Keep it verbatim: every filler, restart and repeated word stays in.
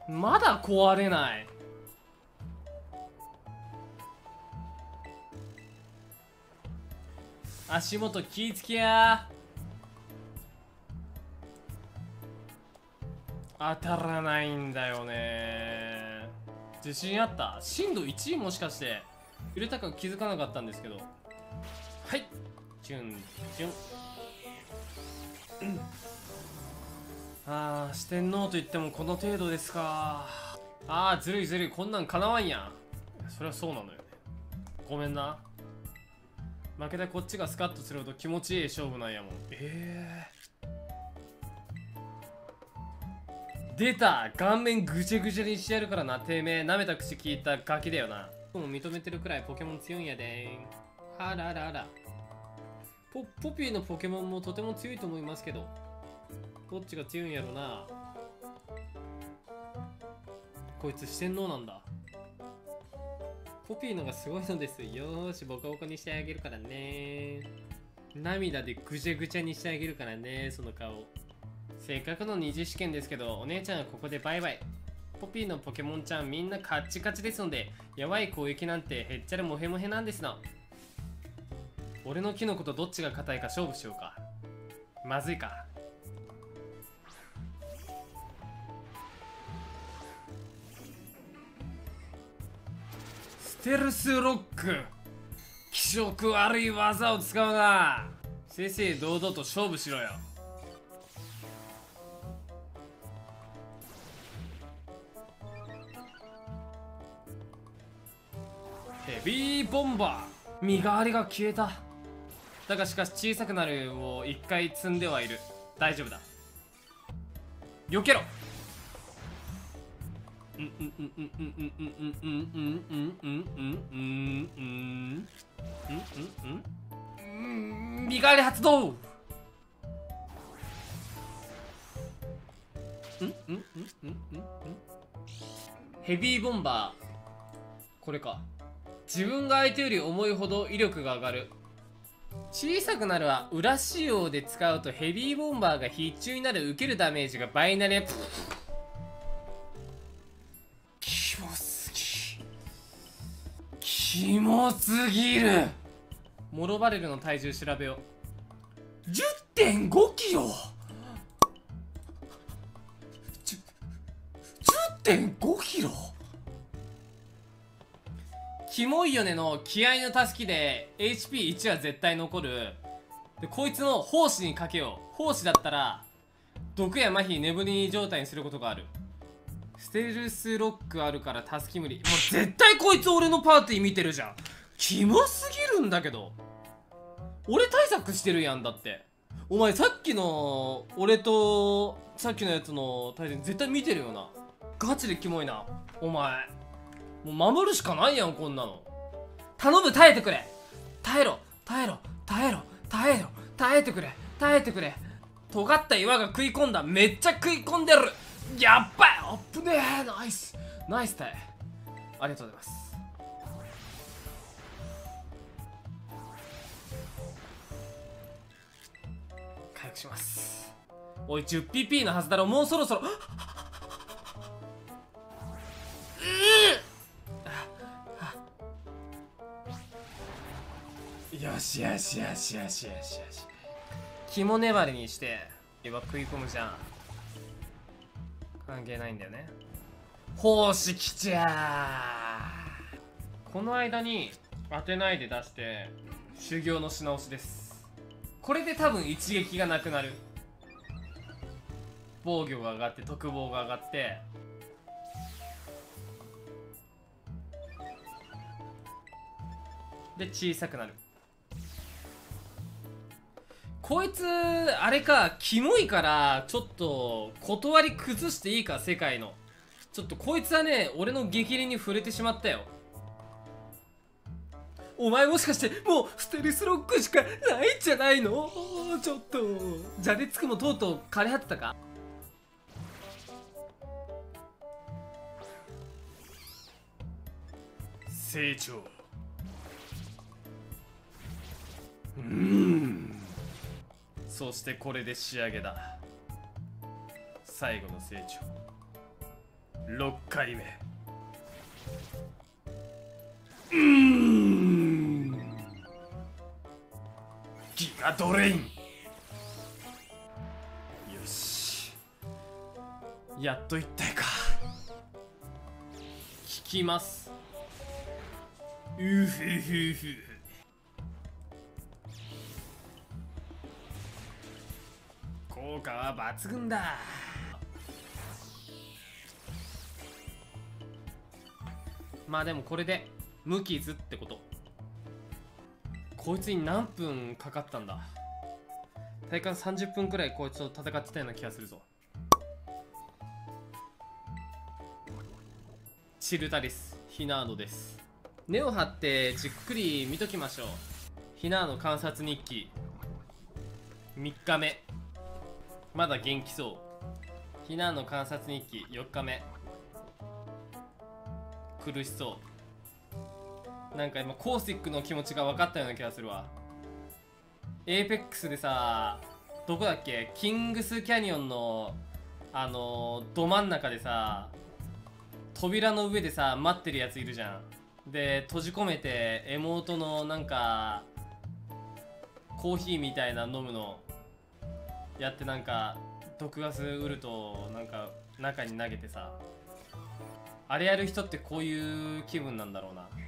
まだ壊れない。足元気ぃつけや。当たらないんだよね。自信あった。震度いちもしかして揺れたか気づかなかったんですけど。はい、チュンチュン。ああ、四天王といってもこの程度ですか。ああ、ずるいずるい、こんなんかなわんやん。それはそうなのよね。ごめんな。負けたこっちがスカッとするほど気持ちいい勝負なんやもん。ええー、出た。顔面ぐちゃぐちゃにしてやるからな。てめえ舐めた口聞いたガキだよな。もう認めてるくらいポケモン強いんやでー。あららら。ポポピーのポケモンもとても強いと思いますけど、どっちが強いんやろな。こいつ四天王なんだ。ポピーのがすごいのです。よーし、ボコボコにしてあげるからね。涙でぐちゃぐちゃにしてあげるからね、その顔。せっかくの二次試験ですけど、お姉ちゃんはここでバイバイ。ポピーのポケモンちゃんみんなカッチカチですので、やばい攻撃なんてへっちゃらモヘモヘなんですな。俺のキノコとどっちが硬いか勝負しようか。まずいか。ステルスロック、気色悪い技を使うな。正々堂々と勝負しろよ。ヘビーボンバー。身代わりが消えた。だがしかし小さくなるを一回積んではいる。大丈夫だ。避けろ。うんうんうんうんうんうんうんうんうんうんうんうんうんうんうんうん。身代わり発動。うんうんうんうんうんうん。ヘビーボンバー、これか。自分が相手より重いほど威力が上がる。小さくなるは裏仕様で使うとヘビーボンバーが必中になる受けるダメージが倍になる。キモすぎ、キモすぎる。モロバレルの体重調べよう。 じゅってんごキロ。 じゅってんごキロ。キモいよねの気合のたすきで エイチピーいち は絶対残る。でこいつの胞子にかけよう。胞子だったら毒や麻痺眠り状態にすることがある。ステルスロックあるからたすき無理。もう絶対こいつ俺のパーティー見てるじゃん。キモすぎるんだけど。俺対策してるやん。だってお前さっきの俺とさっきのやつの対戦絶対見てるよな。ガチでキモいなお前。もう守るしかないやんこんなの。頼む、耐えてくれ。耐えろ耐えろ耐えろ耐えろ耐えてくれ耐えてくれ。尖った岩が食い込んだ。めっちゃ食い込んでる。やっばい。あっぶねえ。ナイスナイス耐え。ありがとうございます。回復します。おい じゅうピーピー のはずだろ。もうそろそろよしよしよしよしよしよし。肝粘りにして岩食い込むじゃん。関係ないんだよね。胞子きちゃー。この間に当てないで出して修行のし直しです。これで多分一撃がなくなる。防御が上がって特防が上がってで小さくなる。こいつあれか、キモいからちょっと断り崩していいか。世界のちょっとこいつはね俺の激励に触れてしまったよ。お前もしかしてもうステルスロックしかないんじゃないの。ちょっとじゃれつくもとうとう枯れ果てたか。成長。うーん、そしてこれで仕上げだ。最後の成長。 ろっかいめ。うーん、ギガドレイン。よし、やっと一体か。効きます。うふふふ。効果は抜群だ。まあでもこれで無傷ってこと。こいつに何分かかったんだ。体感さんじゅっぷんくらいこいつと戦ってたような気がするぞ。チルタリスヒナーノです。根を張ってじっくり見ときましょう。ヒナーノ観察日記みっかめ、まだ元気そう。ヒナーノ観察日記よっかめ、苦しそう。なんか今コースティックの気持ちが分かったような気がするわ。エーペックスでさ、どこだっけ、キングスキャニオンのあのー、ど真ん中でさ、扉の上でさ待ってるやついるじゃん。で閉じ込めて妹のなんかコーヒーみたいな飲むのやって、なんか毒ガスウルトをなんか中に投げてさ、あれやる人ってこういう気分なんだろうな。